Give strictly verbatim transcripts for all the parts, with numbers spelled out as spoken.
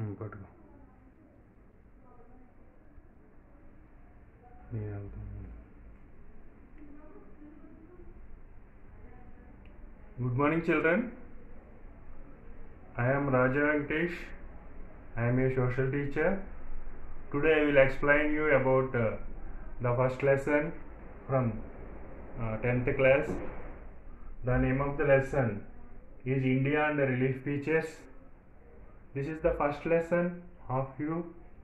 ఉమ్, పట్టుకో నేను వెళ్తాను. Good morning, children. I am Raja Venkatesh. I am a social teacher. Today I will explain you about uh, the first lesson from uh, tenth class. The name of the lesson is India and the Relief Features. This is the first lesson of you.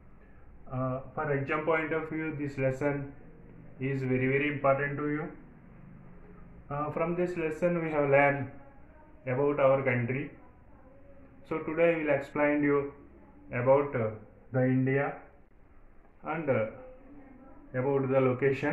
Uh, for exam point of view, this lesson is very very important to you. Uh, from this lesson we have learned about our country. So today I will explain you about uh, the India and uh, about the location.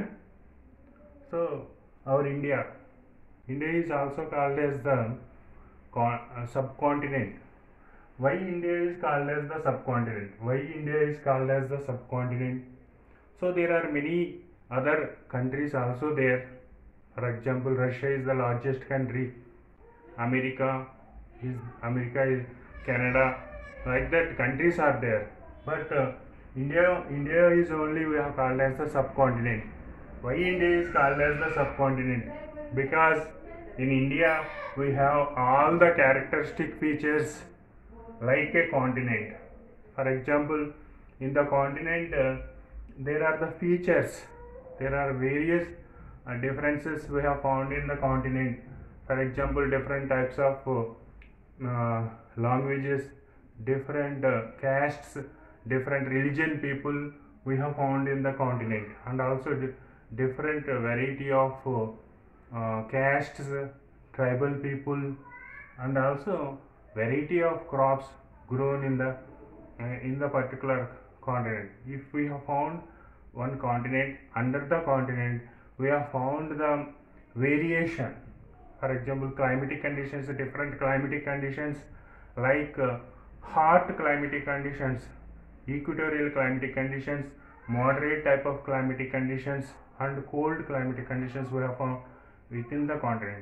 So our India, India is also called as the con uh, subcontinent. Why India is called as the subcontinent? Why India is called as the subcontinent? So there are many other countries also there. For example, Russia is the largest country. America is America is Canada. Like that, countries are there. But uh, India India is only we are called as the subcontinent. Why India is called as the subcontinent? Because in India we have all the characteristic features like a continent. For example, in the continent uh, there are the features. There are various uh, differences we have found in the continent. For example, different types of uh, uh, languages, different uh, castes, different religion people we have found in the continent, and also di different uh, variety of uh, uh, castes, uh, tribal people, and also variety of crops grown in the uh, in the particular continent. If we have found one continent, under the continent we have found the variation. For example, climatic conditions, different climatic conditions like uh, hot climatic conditions, equatorial climatic conditions, moderate type of climatic conditions, and cold climatic conditions we have found within the continent.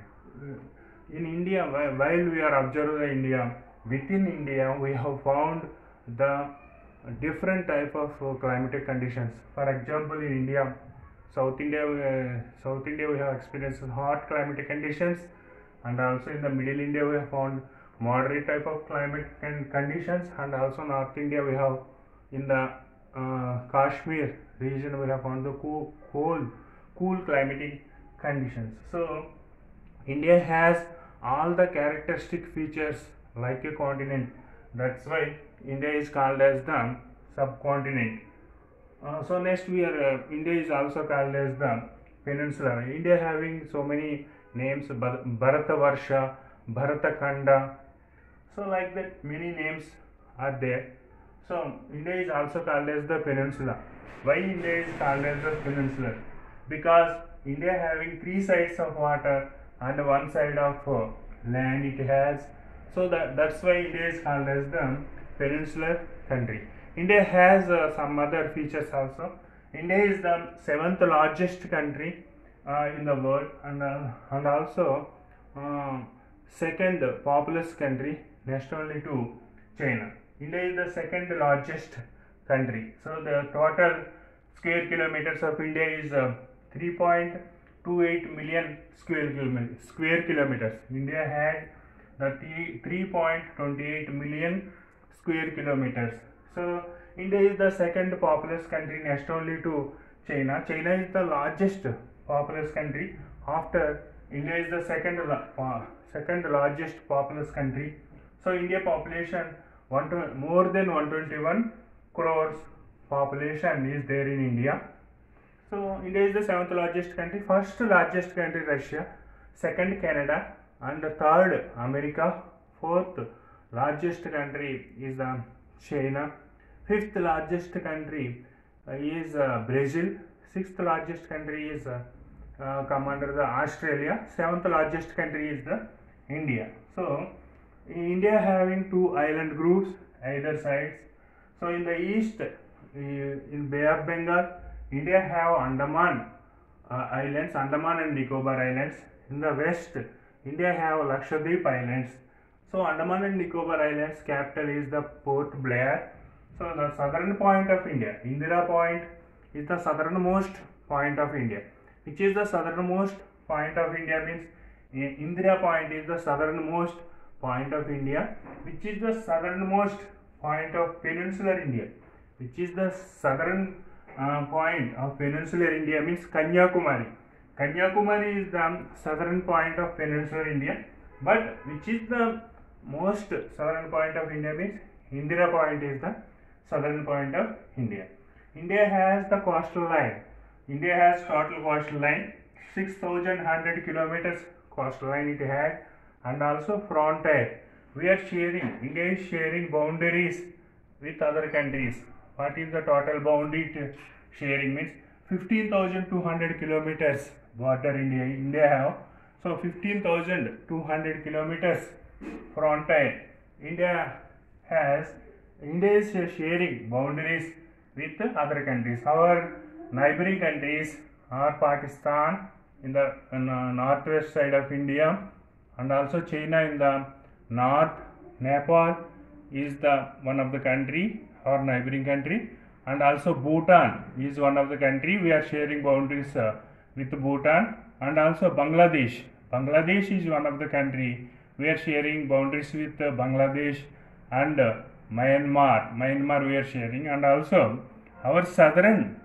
In India, while we are observing India, within India we have found the different type of uh, climatic conditions. For example, in India, South India, uh, South India we have experienced hot climatic conditions, and also in the Middle India we have found moderate type of climate and conditions, and also North India we have in the uh, Kashmir region we have found the cool, cool, cool climatic conditions. So India has all the characteristic features like a continent. That's why India is called as the subcontinent. Uh, so next we are uh, India is also called as the peninsula. India having so many names: Bharatavarsha, Bharatakanda. So like that, many names are there. So India is also called as the peninsula. Why India is called as the peninsula? Because India having three sides of water and one side of uh, land it has. So that that's why India is called as the peninsular country. India has uh, some other features also. India is the seventh largest country uh, in the world, and uh, and also uh, second populous country next only to China. India is the second largest country. So the total square kilometers of India is uh, three point two eight million square kilometers. Square kilometers. India had the three point two eight million square kilometers. So India is the second populous country next only to China. China is the largest populous country. After India is the second uh, second largest populous country. So India population one to, more than one hundred twenty-one crores population is there in India. So India is the seventh largest country. First largest country Russia, second Canada, and the third America. Fourth largest country is uh, China. Fifth largest country uh, is uh, Brazil. Sixth largest country is uh, uh, come under the Australia. Seventh largest country is the India. So India having two island groups either sides. So in the east, uh, in Bay of Bengal, India have Andaman uh, islands, Andaman and Nicobar islands. In the west, India have Lakshadweep islands. So Andaman and Nicobar Islands capital is the Port Blair. So the southern point of India, Indira Point is the southernmost point of India. Which is the southernmost point of India means Indira Point is the southernmost point of India. Which is the southernmost point of peninsular India? Which is the southern uh, point of peninsular India means Kanyakumari. Kanyakumari is the southern point of peninsular India. But which is the most southern point of India means Indira Point is the southern point of India. India has the coastal line. India has total coastal line six thousand one hundred kilometers coastal line it had, and also frontier. We are sharing, India is sharing boundaries with other countries. What is the total boundary sharing means fifteen thousand two hundred kilometers border India, India have. So fifteen thousand two hundred kilometers frontier India has. India is sharing boundaries with other countries. Our neighboring countries are Pakistan in the in, uh, northwest side of India, and also China in the north. Nepal is the one of the country, our neighboring country, and also Bhutan is one of the country. We are sharing boundaries uh, with Bhutan, and also Bangladesh. Bangladesh is one of the country. We are sharing boundaries with uh, Bangladesh and uh, Myanmar. Myanmar we are sharing, and also our southern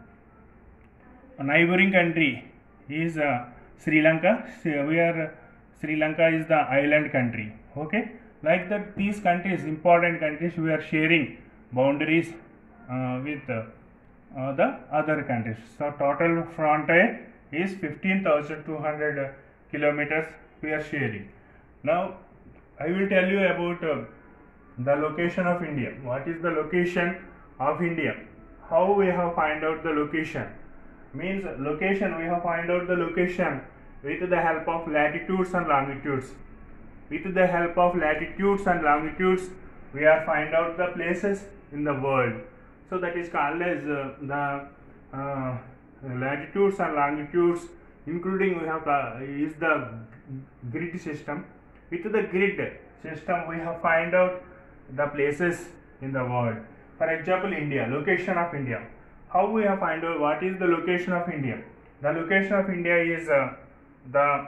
neighboring country is uh, Sri Lanka. We are uh, Sri Lanka is the island country. Okay, like that, these countries, important countries, we are sharing boundaries uh, with uh, uh, the other countries. So total frontier is fifteen thousand two hundred kilometers we are sharing. Now I will tell you about uh, the location of India. What is the location of India? How we have find out the location? Means location, we have find out the location with the help of latitudes and longitudes. With the help of latitudes and longitudes, we are find out the places in the world. So that is called as uh, the uh, latitudes and longitudes, including we have uh, is the grid system. With the grid system, we have find out the places in the world. For example, India, location of India. How we have find out what is the location of India? The location of India is uh, the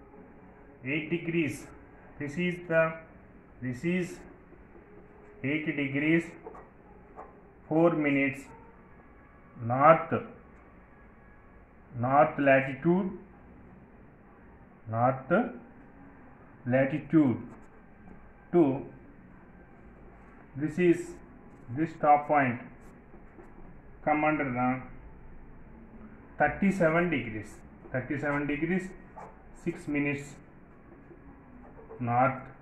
eight degrees. This is the this is eight degrees four minutes north north latitude north latitude to this is this top point come under the thirty-seven degrees thirty-seven degrees six minutes north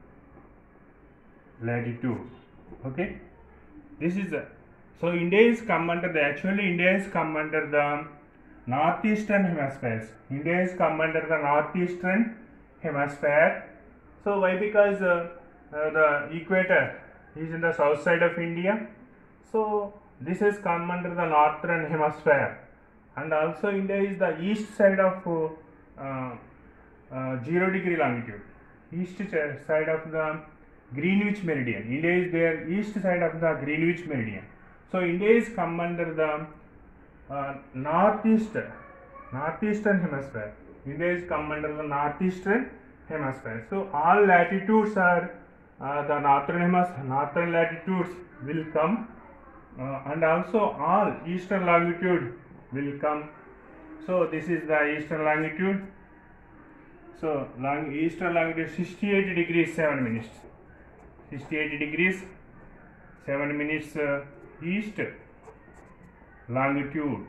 latitude. Okay, this is a, so India is come under the actually India is come under the northeastern hemispheres. India is come under the northeastern hemisphere. So why? Because uh, uh, the equator is in the south side of India. So this has come under the northern hemisphere, and also India is the east side of uh, uh, zero degree longitude, east side of the Greenwich meridian. India is there east side of the Greenwich meridian. So India is come under the uh, northeast northeastern hemisphere. India is come under the northeastern hemisphere. So all latitudes are uh, the northern hemisphere. Northern latitudes will come. Uh, and also all eastern longitude will come. So this is the eastern longitude. So long eastern longitude sixty-eight degrees seven minutes. sixty-eight degrees seven minutes uh, east longitude.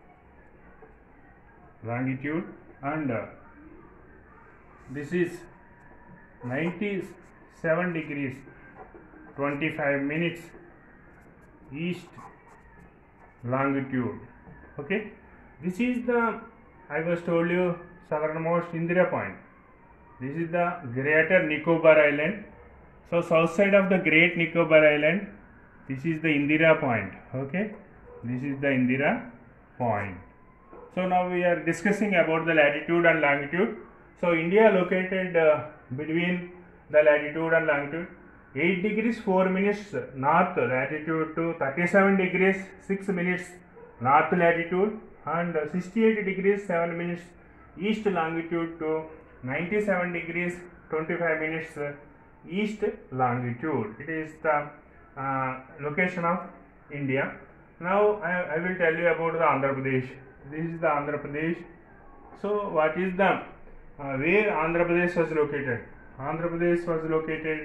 Longitude and uh, this is ninety-seven degrees twenty-five minutes east longitude. Okay, this is the I was told you southernmost Indira Point. This is the Greater Nicobar Island. So south side of the Great Nicobar Island, this is the Indira Point. Okay, this is the Indira Point. So now we are discussing about the latitude and longitude. So India located uh, between the latitude and longitude. eight degrees four minutes north latitude to thirty-seven degrees six minutes north latitude, and sixty-eight degrees seven minutes east longitude to ninety-seven degrees twenty-five minutes east longitude. It is the uh, location of India. Now I, I will tell you about the Andhra Pradesh. This is the Andhra Pradesh. So what is the uh, where Andhra Pradesh was located? Andhra Pradesh was located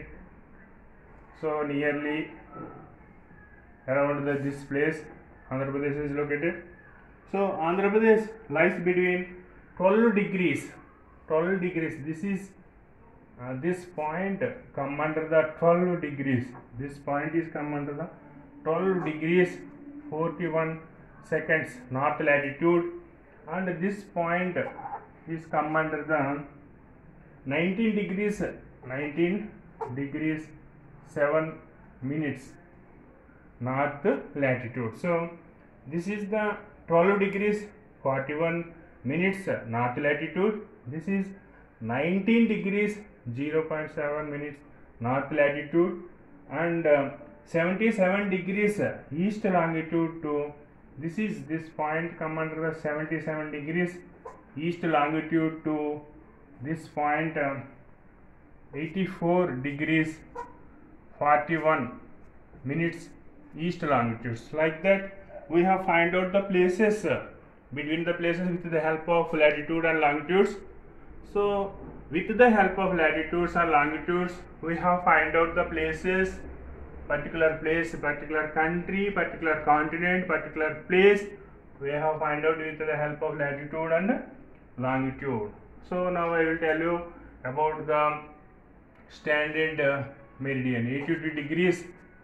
so nearly around the, this place Andhra Pradesh is located. So Andhra Pradesh lies between twelve degrees. twelve degrees. This is uh, this point come under the twelve degrees. This point is come under the twelve degrees forty-one seconds north latitude, and this point is come under the nineteen degrees nineteen degrees seven minutes north latitude. So this is the twelve degrees forty-one minutes north latitude. This is nineteen degrees zero point seven minutes north latitude, and uh, seventy-seven degrees east longitude to this is this point come under the seventy-seven degrees east longitude to this point uh, eighty-four degrees forty-one minutes east longitudes. Like that we have find out the places uh, between the places with the help of latitude and longitudes. So with the help of latitudes and longitudes we have find out the places, particular place, particular country, particular continent, particular place we have find out with the help of latitude and longitude. So now I will tell you about the standard uh, meridian. eighty-two degrees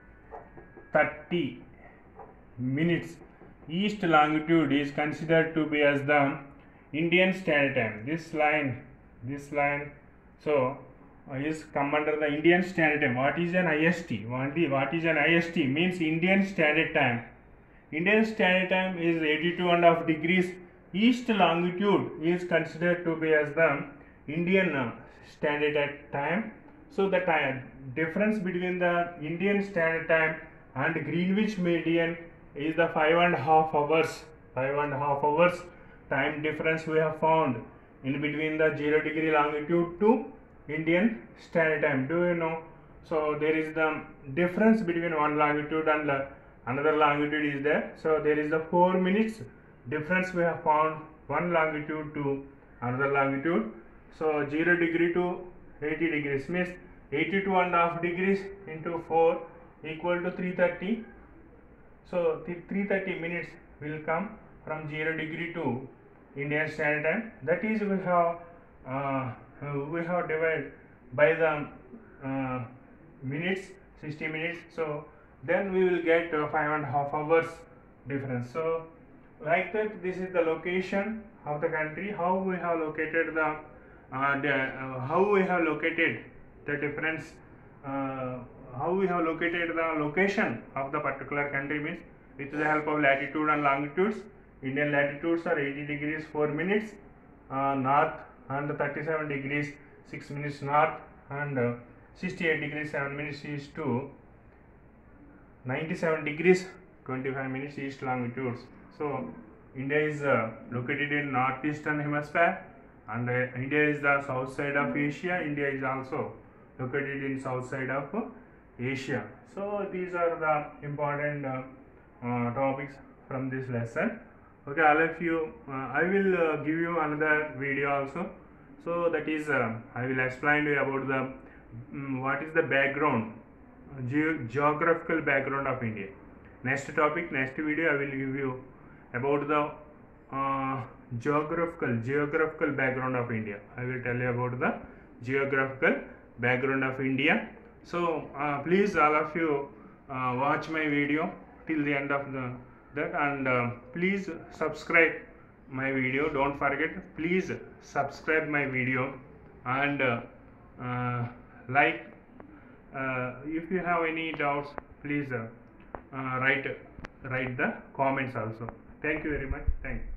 thirty minutes east longitude is considered to be as the Indian Standard Time. This line, this line, so uh, is come under the Indian Standard Time. What is an I S T? What is, what is an I S T? Means Indian Standard Time. Indian Standard Time is eighty-two and a half degrees east longitude is considered to be as the Indian uh, Standard Time. So the time difference between the Indian Standard Time and Greenwich Meridian is the five and a half hours. Five and a half hours time difference we have found in between the zero degree longitude to Indian Standard Time. Do you know? So there is the difference between one longitude and uh, another longitude is there. So there is the four minutes difference we have found one longitude to another longitude. So zero degree to eighty degrees means eighty-two and a half degrees into four equal to three thirty. So three thirty minutes will come from zero degree to Indian Standard Time. That is we have uh, we have divided by the uh, minutes, sixty minutes. So then we will get uh, five and a half hours difference. So like that, this is the location of the country. How we have located the, uh, the uh, how we have located the difference. Uh, how we have located the location of the particular country means with the help of latitude and longitudes. Indian latitudes are eighty degrees four minutes uh, north and thirty-seven degrees six minutes north, and uh, sixty-eight degrees seven minutes east to ninety-seven degrees twenty-five minutes east longitudes. So India is uh, located in northeastern hemisphere, and uh, India is the south side of Asia. India is also located in south side of uh, Asia. So these are the important uh, uh, topics from this lesson. Okay, all of you, uh, I will uh, give you another video also. So that is, uh, I will explain to you about the um, what is the background, ge geographical background of India. Next topic, next video, I will give you about the uh, geographical geographical background of India. I will tell you about the geographical background of India. So uh, please, all of you, uh, watch my video till the end of the that, and uh, please subscribe my video. Don't forget, please subscribe my video, and uh, uh, like. Uh, if you have any doubts, please uh, uh, write write the comments also. Thank you very much. Thank you.